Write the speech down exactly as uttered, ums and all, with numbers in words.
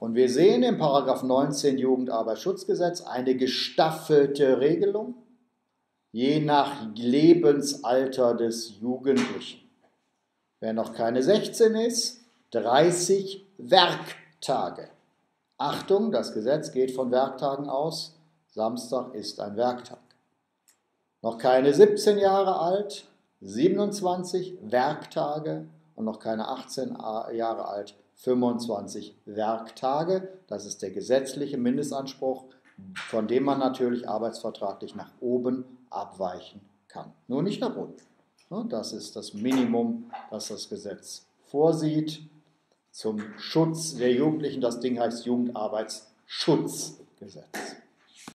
Und wir sehen im Paragraph neunzehn Jugendarbeitsschutzgesetz eine gestaffelte Regelung, je nach Lebensalter des Jugendlichen. Wer noch keine sechzehn ist, dreißig Werktage. Achtung, das Gesetz geht von Werktagen aus. Samstag ist ein Werktag. Noch keine siebzehn Jahre alt, siebenundzwanzig Werktage und noch keine achtzehn Jahre alt, fünfundzwanzig Werktage. Das ist der gesetzliche Mindestanspruch, von dem man natürlich arbeitsvertraglich nach oben abweichen kann. Nur nicht nach unten. Das ist das Minimum, das das Gesetz vorsieht zum Schutz der Jugendlichen. Das Ding heißt Jugendarbeitsschutzgesetz.